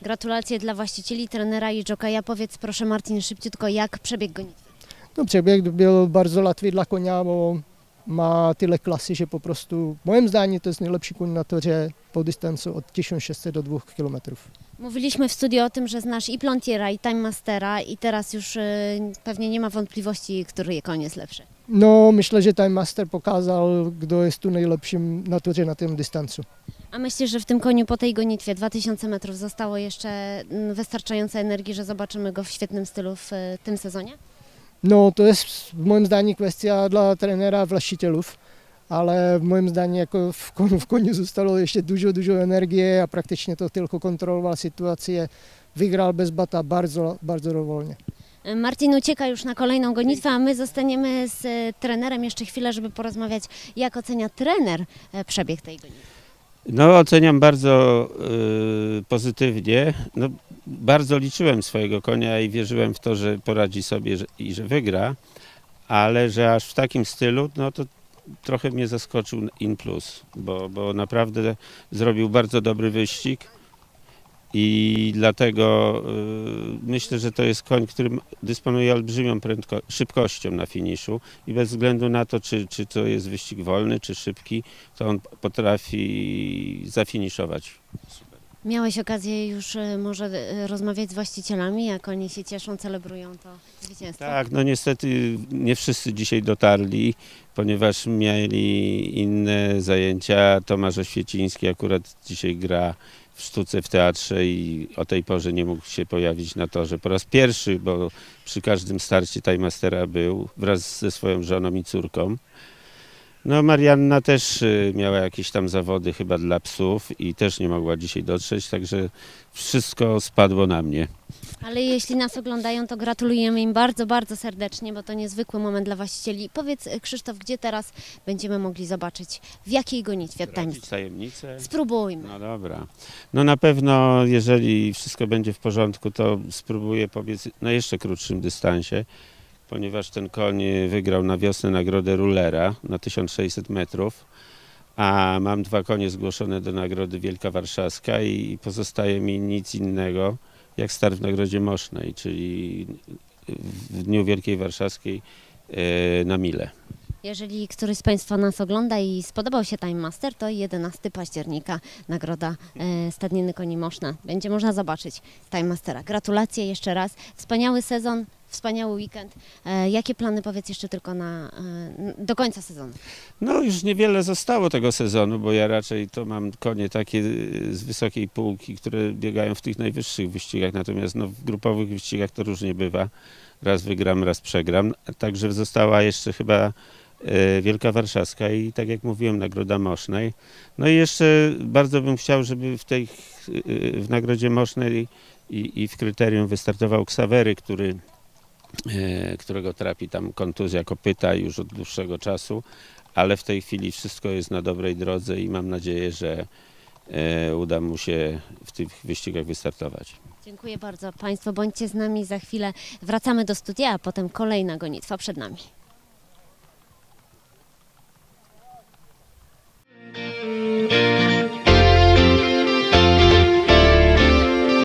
Gratulacje dla właścicieli, trenera i jokeja. Powiedz proszę Marcin szybciutko, jak przebieg gonitwy? No, przebieg był bardzo łatwy dla konia, bo ma tyle klasy, że po prostu, moim zdaniem, to jest najlepszy koń na torze po dystansu od 1600 do 2 km. Mówiliśmy w studiu o tym, że znasz i Plontiera, i Time Mastera i teraz już pewnie nie ma wątpliwości, który koń jest lepszy. No, myślę, że Time Master pokazał, kto jest tu najlepszym na torze na tym dystansu. A myślisz, że w tym koniu po tej gonitwie 2000 metrów zostało jeszcze wystarczająco energii, że zobaczymy go w świetnym stylu w tym sezonie? No, to jest moim zdaniem kwestia dla trenera, właścicielów, ale moim zdaniem jako w koniu zostało jeszcze dużo energii, a praktycznie to tylko kontrolował sytuację. Wygrał bez bata bardzo dowolnie. Marcin ucieka już na kolejną gonitwę, a my zostaniemy z trenerem jeszcze chwilę, żeby porozmawiać, jak ocenia trener przebieg tej gonitwy. No, oceniam bardzo pozytywnie. No, bardzo liczyłem swojego konia i wierzyłem w to, że poradzi sobie i że wygra, ale że aż w takim stylu, no to trochę mnie zaskoczył in plus, bo naprawdę zrobił bardzo dobry wyścig i dlatego myślę, że to jest koń, który dysponuje olbrzymią szybkością na finiszu i bez względu na to, czy to jest wyścig wolny, czy szybki, to on potrafi zafiniszować. Super. Miałeś okazję już może rozmawiać z właścicielami, jak oni się cieszą, celebrują to zwycięstwo? Tak, no niestety nie wszyscy dzisiaj dotarli, ponieważ mieli inne zajęcia. Tomasz Oświeciński akurat dzisiaj gra w sztuce w teatrze i o tej porze nie mógł się pojawić na torze po raz pierwszy, bo przy każdym starcie Time Mastera był wraz ze swoją żoną i córką. No, Marianna też miała jakieś tam zawody chyba dla psów i też nie mogła dzisiaj dotrzeć, także wszystko spadło na mnie. Ale jeśli nas oglądają, to gratulujemy im bardzo serdecznie, bo to niezwykły moment dla właścicieli. Powiedz Krzysztof, gdzie teraz będziemy mogli zobaczyć, w jakiej gonitwie Time? Tajemnicę? Spróbujmy. No dobra. No na pewno, jeżeli wszystko będzie w porządku, to spróbuję pobiec na jeszcze krótszym dystansie, ponieważ ten koń wygrał na wiosnę nagrodę Rulera na 1600 metrów, a mam 2 konie zgłoszone do nagrody Wielka Warszawska i pozostaje mi nic innego jak start w nagrodzie Mosznej, czyli w dniu Wielkiej Warszawskiej na Milę. Jeżeli któryś z Państwa nas ogląda i spodobał się Time Master, to 11 października nagroda Stadniny Koni Moszna. Będzie można zobaczyć Time Mastera. Gratulacje jeszcze raz. Wspaniały sezon, wspaniały weekend. Jakie plany, powiedz jeszcze tylko do końca sezonu? No już niewiele zostało tego sezonu, bo ja raczej to mam konie takie z wysokiej półki, które biegają w tych najwyższych wyścigach, natomiast no, w grupowych wyścigach to różnie bywa. Raz wygram, raz przegram. Także została jeszcze chyba Wielka Warszawska i tak jak mówiłem, nagroda Mosznej. No i jeszcze bardzo bym chciał, żeby w nagrodzie Mosznej i w kryterium wystartował Ksawery, którego trapi tam kontuzja kopyta już od dłuższego czasu, ale w tej chwili wszystko jest na dobrej drodze i mam nadzieję, że uda mu się w tych wyścigach wystartować. Dziękuję bardzo Państwu. Bądźcie z nami za chwilę. Wracamy do studia, a potem kolejna gonitwa przed nami.